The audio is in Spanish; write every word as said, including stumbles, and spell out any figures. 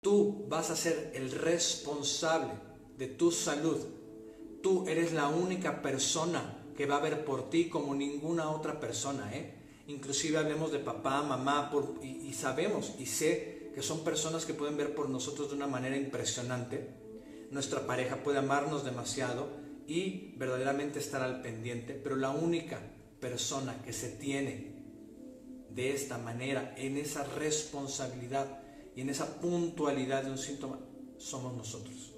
Tú vas a ser el responsable de tu salud. Tú eres la única persona que va a ver por ti como ninguna otra persona, ¿eh? Inclusive hablemos de papá, mamá, por, y, y sabemos y sé que son personas que pueden ver por nosotros de una manera impresionante. Nuestra pareja puede amarnos demasiado y verdaderamente estar al pendiente, pero la única persona que se tiene de esta manera, en esa responsabilidad y en esa puntualidad de un síntoma, somos nosotros.